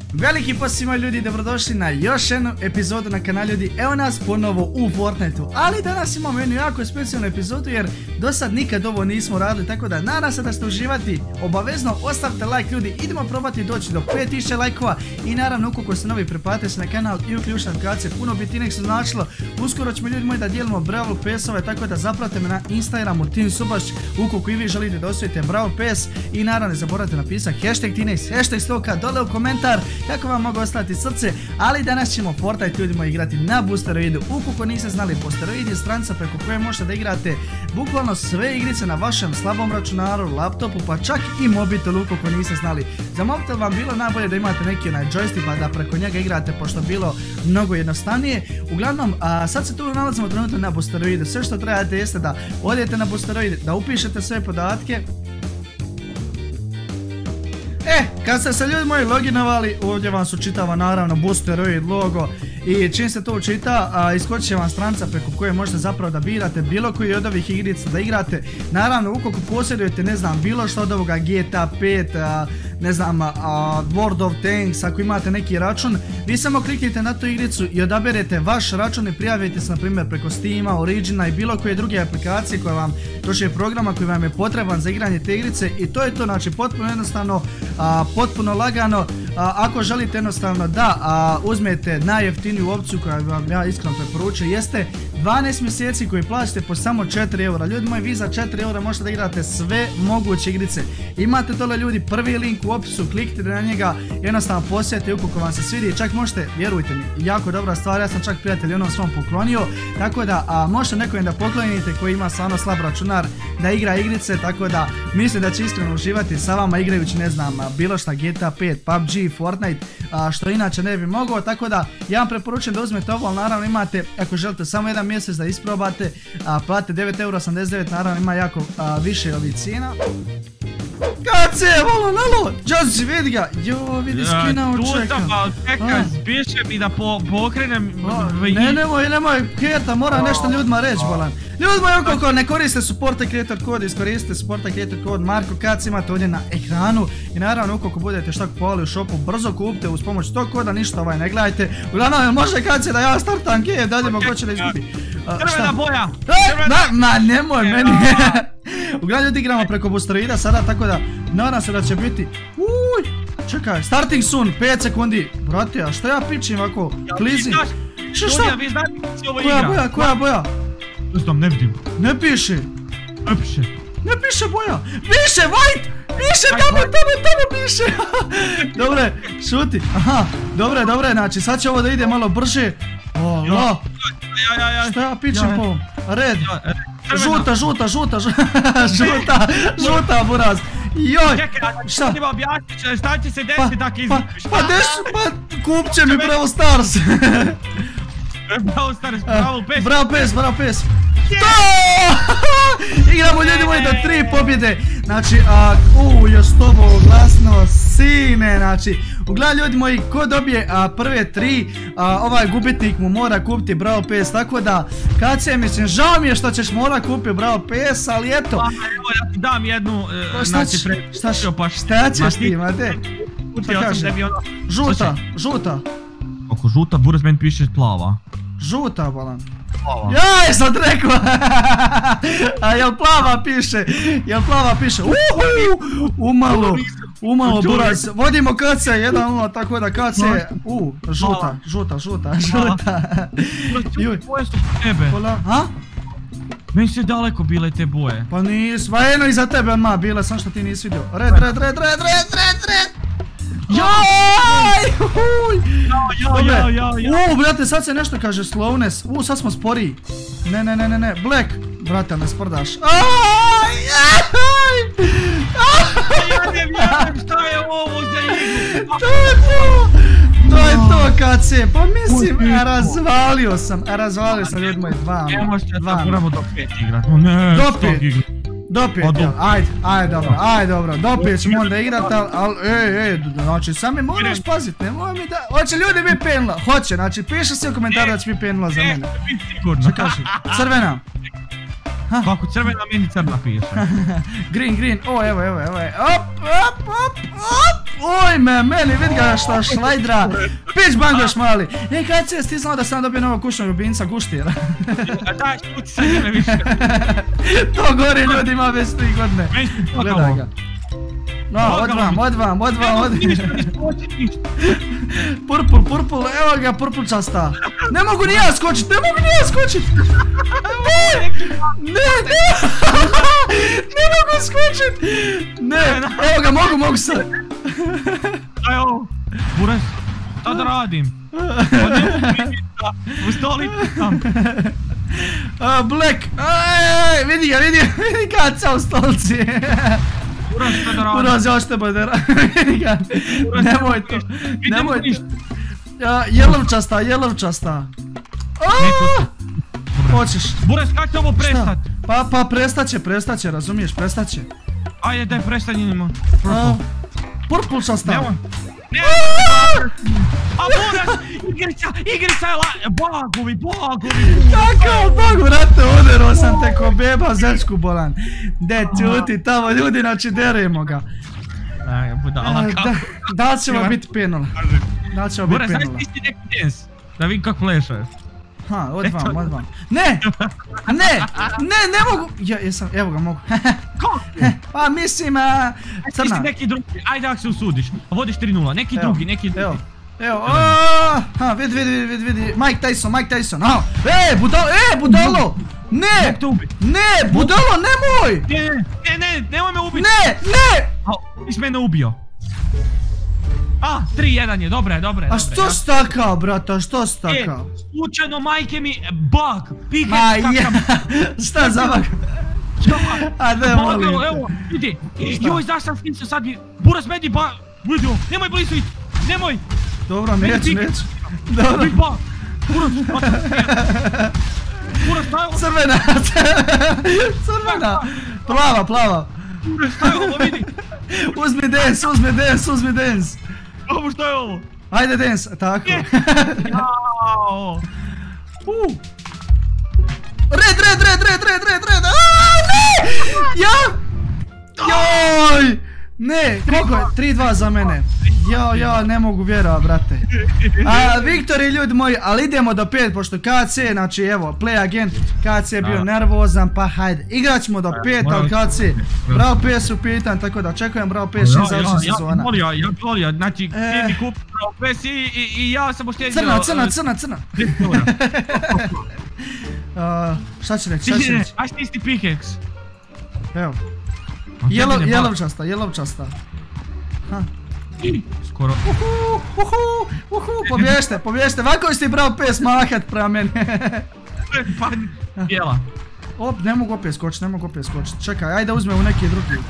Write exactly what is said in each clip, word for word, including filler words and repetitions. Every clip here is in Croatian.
Veliki pozdrav svima ljudi, dobrodošli na još jednu epizodu na kanalu ljudi. Evo nas ponovo u Fortniteu, ali danas imamo jednu jako specijalnu epizodu jer do sad nikad ovo nismo radili, tako da nadam se da ste uživati. Obavezno ostavite like ljudi, idemo probati doći do pet tisuća lajkova i naravno ukoliko ste novi preplatite se na kanal i uključite notifikacije, puno bi ti nek se značilo. Uskoro ćemo ljudi moji da dijelimo Brawl Passove, tako da zapratite me na Instagramu Tin Subaš ukoliko i vi želite da osvojite Brawl Pass i naravno ne zaboravite napisati hashtag Tinex, hashtag stoka dole u komentar kako vam mogu ostati srce, ali danas ćemo Fortnite ljudima igrati na boosteroidu. Ukoliko niste znali, boosteroid je stranica preko koje možete da igrate bukvalno sve igrice na vašem slabom računaru, laptopu, pa čak i mobitelu ukoliko niste znali. Za mobitel vam bilo najbolje da imate neki onaj joystick pa da preko njega igrate, pošto bilo mnogo jednostavnije. Uglavnom, a, sad se tu nalazimo trenutno na boosteroidu. Sve što trebate jeste da odete na boosteroid, da upišete sve podatke. E, kad ste se ljudi moji loginovali, ovdje vam se učitava naravno boosteroid logo i čim se to učita, iskočit će vam stranica preko koje možete zapravo da birate bilo koji od ovih igrica da igrate. Naravno, ukoliko posjedujete, ne znam, bilo što od ovoga G T A pet, a, ne znam, a, World of Tanks, ako imate neki račun, vi samo kliknite na tu igricu i odaberete vaš račun i prijavite se, na primjer, preko Steama, Origina i bilo koje druge aplikacije koje vam, točnije programa koji vam je potreban za igranje te igrice, i to je to, znači potpuno jednostavno, a, potpuno lagano. A, ako želite jednostavno da a, uzmete najjeftiniju opciju koju vam ja iskreno preporučujem, jeste dvanaest mjeseci koji plaćate po samo četiri eura. Ljudi moji, vi za četiri eura možete da igrate sve moguće igrice. Imate dole ljudi prvi link u opisu, kliknite na njega, jednostavno posjetite ukoliko vam se svidi, čak možete, vjerujte mi, jako dobra stvar, ja sam čak prijatelj onom svom poklonio, tako da a, možete nekojem da poklonite koji ima stvarno slab računar da igra igrice, tako da mislim da će iskreno uživati sa vama igrajući, ne znam, bilo šta G T A pet, P U B G, Fortnite, a, što inače ne bi mogao, tako da ja vam preporučujem da uzmete ovo, ali naravno imate, ako želite samo jedan mjesec da isprobate, a, platite devet eura osamdeset devet, naravno ima jako a, više ovih cijena. Kad se je, volo, nalo, Jazzy, vidi ga, jo, vidi skina očeka. Tu sam, čekaj, zbiše mi da po, pokrenem. Ne, nemoj, nemoj, Keta, mora nešto ljudima reći, bolan. Ljudi moji, ukoliko ne koriste Support Creator kod, iskoristite Support Creator kod Marko Kac, imate ovdje na ekranu. I naravno, ukoliko budete šta kupovali u shopu, brzo kupite uz pomoć tog koda, ništa ovaj ne gledajte. Uglavnom, može Kac da ja startam G, daljemo ko će da izgubi. Crvena boja! Ma, nemoj meni. Uglavnom ljudi igramo preko boosteroida sada, tako da nadam se da će biti. Uj, čekaj, starting soon, pet sekundi. Brate, a što ja pičim ovako, klizim? Što šta? Koja boja, koja boja? Ne znam, ne vidim. Ne piše. Ne piše. Ne piše boja. Piše white! Piše, tamo, tamo, tamo piše. Dobre, šuti. Aha, dobre, dobre, znači sad će ovo da ide malo brže. Ola. Šta ja pičim po ovom? Red. Žuta, žuta, žuta, žuta, žuta, buraz. Joj, šta? Šta će se desiti tako izgubiš? Pa dešu, pa kup će mi Brawl Stars. Brawl Stars, Brawl Pass. Brawl Pass, Brawl Pass. Igramo ljudi moji do tri pobjede. Znači, uuu, još tobo glasno, sine, znači. Uglavnom ljudi moji, ko dobije a, prve tri, a, ovaj gubitnik mu mora kupiti Brawl Pass, tako da, kad se, mislim, žao mi je što ćeš mora kupiti Brawl Pass, ali eto. Pa, evo, ja ti dam jednu, e, znači, pre... Šta, šta ćeš ti, mate? Šta kažeš? Žuta, žuta. Ako žuta, buraz meni piše plava. Žuta, bolan. Jaj, sad rekao. A jel plava piše? Jel plava piše? Uhu, umalo, umalo buraz. Vodimo K C jedan nula, tako da K C, u, žuta, žuta, žuta, žuta. Boje su po tebe. Ha? Meni su daleko bile te boje. Pa nisu, pa eno iza tebe ma bile, sam što ti nisi vidio. Red, red, red, red, red, red, red. Jaj! Jao, jao, jao, jao. Uuu, brate, sad se nešto kaže slowness. Uuu, sad smo sporiji. Ne, ne, ne, ne, ne, Black. Brate, me sprdaš. Aj, aj! Ja ne vjerujem šta je ovo za igru. To je to! To je to, K C. Pa mislim, razvalio sam, razvalio sam ljudi moji, dva. Evo što da moramo do pet igrat. Ne, do pet. Do pet, jel, ajde, ajde dobro, ajde dobro, do pet ćemo onda igrat, ali, ej, ej, znači sam mi moraš pazit, nemoj mi da, hoće ljudi biti penula, hoće, znači piše si u komentaru da će biti penula za mene. Što kaži, crvena? Kako crvena, meni crna piše. Green, green, o, evo, evo, evo, op, op, op, op, Oj me, meni vidi ga šta šlajdra. Pić bangoš mali. E, kad si ti znao da sam dobio novog kućnog ljubimca Guštira? A daj, štuci sad njeme više. To gori ljudi ima već tri godine. Gledaj ga. No, odvam, odvam, odvam, odvam. Purpul, purpul, evo ga purpulčasta. Ne mogu ni ja skočit, ne mogu ni ja skočit. Ne, ne, ne. Ne mogu skočit. Ne, evo ga, mogu, mogu sad. Daj ovo, Buras, šta da radim? U stoli tam. Black, aj, vidi ga, vidi ga, vidi kaca u stolci. Buras, šta da radim? Buras, još te bude radim, vidi ga. Nemoj to, nemoj to. Jelovčasta, jelovčasta. Hoćeš. Buras, kad će ovo prestat? Pa, pa prestaće, prestaće, razumiješ, prestaće. Ajde, daj prestanjenimo. Purpulčasta. Nemoj. Ne, a Buras, igrica, igrica je la... Bagovi, bagovi. Kako, bagu, rate, udarao sam te ko beba zečku bolan. De, čuti, tamo ljudi, znači derujemo ga. Aj, budala kako. Da li ćemo biti penula? Da li ćemo biti penula? Buras, ajde ti neki dance. Da vidim kako plešaš. Ha, odvam, odvam. Ne! Ne! Ne, ne mogu! Ja, jesam, evo ga mogu. Kako? Pa mislim, a... Crna. Ajde neki drugi, ajde ako se usudiš. Vodiš tri nula, neki drugi, neki drugi. Evo, evo, ha, vidi, vidi, vidi, vidi, Mike Tyson, Mike Tyson, ha! E, budalo, e, budalo! Ne! Ne, budalo, nemoj! Ne, ne, ne, nemoj me ubiti! Ne, ne! Ti si mene ubio. A, tri jedan je, dobro je, dobro je. A što stakao, brata, što stakao? E, slučajno majke mi, bug, pike, kakav. Šta za bug? A ne molim te. Evo, vidi, joj, znaš sam s tim se sad, Buras meni ba, vidi ovo, nemoj blizu iti, nemoj. Dobro, neću, neću. Dobro. Buras, Buras, šta je ovo? Crvena, crvena, plava, plava. Buras, šta je ovo, vidi. Uzmi dance, uzmi dance, uzmi dance. Ovo, šta je ovo? Ajde dance, tako. Jao. Red, red, red, red, red, red, red, aaaa, ne! Ja! Joj! Ne, koliko je? tri dva za mene. Jao, jao, ne mogu vjerovat, brate. A, Viktor i ljudi moji, ali idemo do pet, pošto K C, znači evo, play again, K C je bio nervozan, pa hajde. Igrat ćemo do pet, ali K C, bravo P S u pitan, tako da očekujem bravo P S čim završi sezona. Ja volio, ja volio, znači, gdje mi kup bravo P S i ja sam uštedio... Crna, crna, crna, crna. Šta će reći, šta će reći? Aš ti isti pikeks. Evo. Jelovčasta, jelovčasta. Skoro. Uhu, uhu, uhu, pobježite, pobježite, ovako ste bravo P S mahat prema meni. Pa, bijela. Op, ne mogu opet skočit, ne mogu opet skočit. Čekaj, ajde uzme u neki drugi.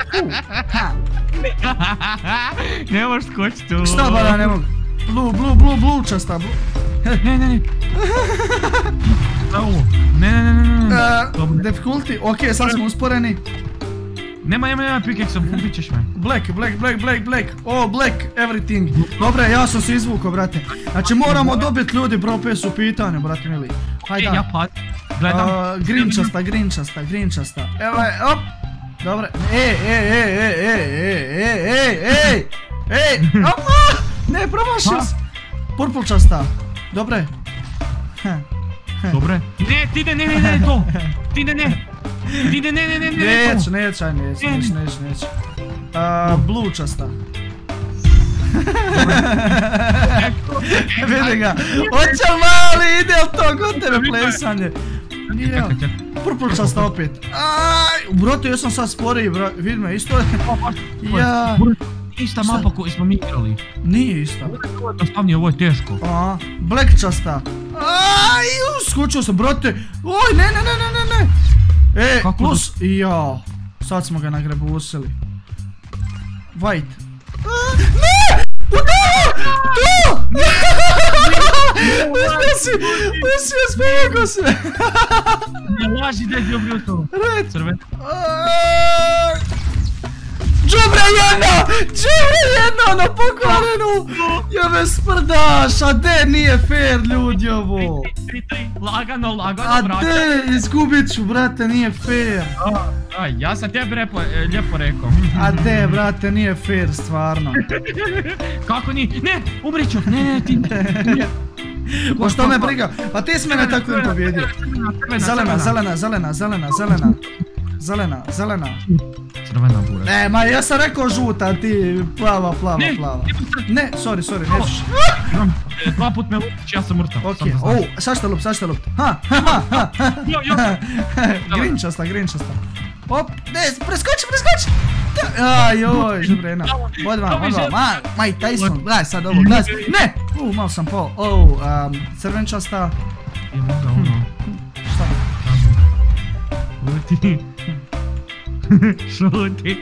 Ne možeš skočit u... Šta bada ne mogu? Blue, blue, blue, blue časta, blue. Ne, ne, ne. Šta ovo? Ne, ne, ne, ne, ne. Difficulty, okej, sad smo usporeni. Nema, nema, nema pikeksa, ubit ćeš me. Black, black, black, black, black. Oh, black, everything. Dobre, ja sam se izvukao, brate. Znači moramo dobiti ljudi, bro, P S u pitanju, brate mili. Hajde. Ja pad. Gledam. Grinčasta, grinčasta, grinčasta. Evo je, op. Dobre. Ej, ej, ej, ej, ej, ej, ej, ej, ej. Opa! Ne, promašio se. Purpulčasta. Dobre. Dobre. Ne, ti ne, ne, ne, ne, to. Ti ne, ne. Ti ne, ne, ne, ne, ne, ne, Neću, neću, aj neću, neću, neću, neću. Blue časta. Vidi ga. Oće mali, ide li to kod tebe plesanje? Purple časta opet. Aj, brote, ja sam sad sporiji, vidi me, isto je. Ja. Ista mapa koju smo mi igrali. Nije ista. Ovo je jednostavnije, ovo je teško. Black časta. Aj, skočio sam, brote. Oj, ne, ne, ne, ne, ne, ne. E, plus, jao, sad smo ga nagrebusili. White. Ne! Udao! To! Uspio si! Uspio si, pomogao se! Ne laži da je dobio to. Red! Crven. Džubre jedna! Džubre jedna na pokvarenu! Jebe sprdaš, a de nije fair ljudi ovo! Lagano, lagano, a vraćaj. de, izgubit ću brate, nije fair. Aj, ja sam tebi repo, lijepo rekao. A de, brate, nije fair, stvarno. Kako nije? Ne, umriću. Ne, ne, ti ne. Pa što me briga? Pa ti si mene tako im pobjedio. Zelena, zelena, zelena, zelena, zelena. Zelena, zelena. Crvena bura. Ne, ma ja sam rekao žuta, ti plava, plava, plava. Ne, sorry, sorry, nećeš. Dva put me lupić, ja sam mrtav. Okej, ouu, sad šta lup, sad šta lup. Ha, ha, ha, ha, ha. Grinčasta, grinčasta. Op, ne, preskoči, preskoči. Aj, joj, žubrena. Odvan, odvan, ma, Mike Tyson, gledaj sad ovo, gledaj. Ne, u, malo sam pao, ouu, crvenčasta. Šta? Šuti. Šuti.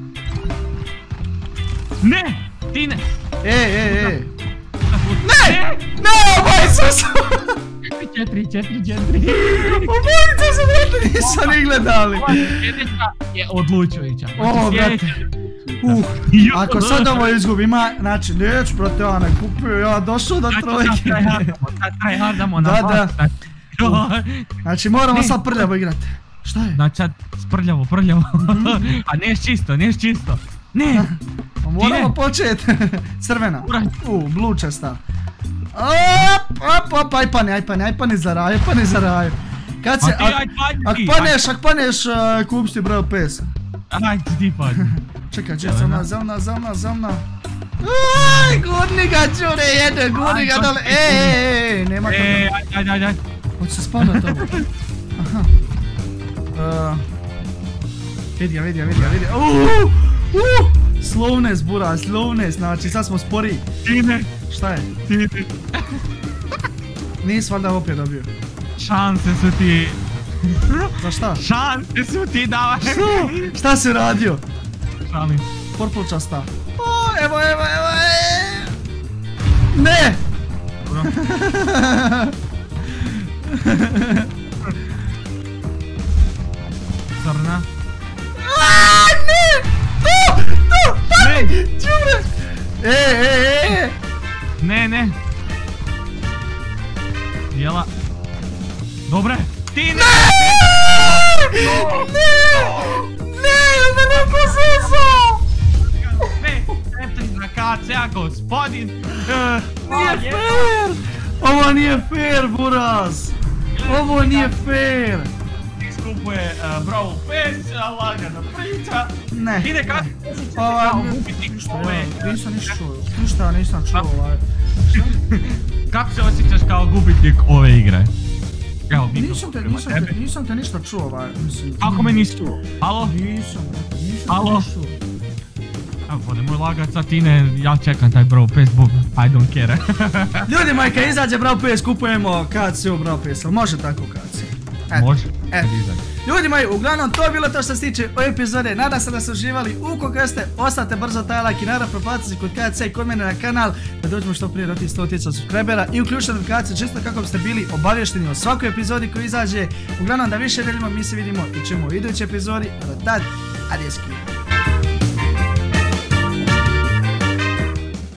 Ne, ti ne. Ej, ej, ej. Ne, ne, obojca sam. Četiri, četiri, četiri. Obojca sam, brate, nisam ni gledali. Sljedeća je odlučujuća. O, brate. Uh, ako sad ovo izgubim, znači, neću, brate, ja ne kupio, ja došao do trojke. Sad tryhardamo na da, da. Znači, moramo sad prljavo igrati. Šta je? Znači sad sprljavo, prljavo. A neš čisto, neš čisto. Ne! Moramo početi. Crvena. U, blučasta. Op, op, op, ajpani, ajpani, ajpani za raj, ajpani za raj. Kad se, ak paneš, ak paneš, kupš ti broj pesa. Ajde ti padni. Čekaj, čekaj, zelna, zelna, zelna, zelna. Aj, gurni ga, čure, jede, gurni ga dole, ej, ej, ej, nema to. Ej, ajde, ajde, ajde. Hoće se spadat ovo. Aha. Vidi ga, vidi ga, vidi ga, vidi ga. Uuuu, uuuu. Slowness, bura, slowness, znači sad smo sporiji. Tine. Šta je? Tine. Nisi valjda opet dobio. Šanse su ti... Za šta? Šanse su ti davaš. Što? Šta si radio? Šalim. Purple časta. O, evo, evo, evo, eee. Ne! Crna. Aaaa, ne! To! To! Pani! Čure! E, e, e! Ne, ne. Bijela. Dobre. Ti ne! Ne! Ne! Ne, ne posesao! Ne, ne, na K C A, gospodin. Nije fair! Ovo nije fair, buraz! Ovo nije fair! Skupuje Brawl Pass, lagana priča. Ne. Ide kako se kao gubitnik ove... Nisam ništa čuo, ništa nisam čuo ovaj. Kako se osjećaš kao gubitnik ove igre? Evo, nisam te, nisam te, nisam te ništa čuo ovaj, mislim. Kako me nisi čuo? Halo? Nisam, nisam Halo? te čuo. Evo, bude moj lagat sad Tine, ja čekam taj Brawl Pass, book, I don't care. Ljudi moji, kad izađe Brawl Pass, kupujemo K C U Brawl Pass, ali može tako K C U? Može, kad izađe. Ljudi moji, uglavnom to je bilo to što se tiče ove epizode, nadam se da ste uživali, ukoliko jeste, ostavite brzo taj like i naravno preplatite se kod K C A i kod mene na kanal, da dođemo što prije do tih sto tisuća subscribera i uključite notifikacije čisto kako biste bili obavješteni o svakoj epizodi koji izađe, uglavnom da više delimo, mi se vidimo i čujemo u idućoj epizodi, a do tad, adios.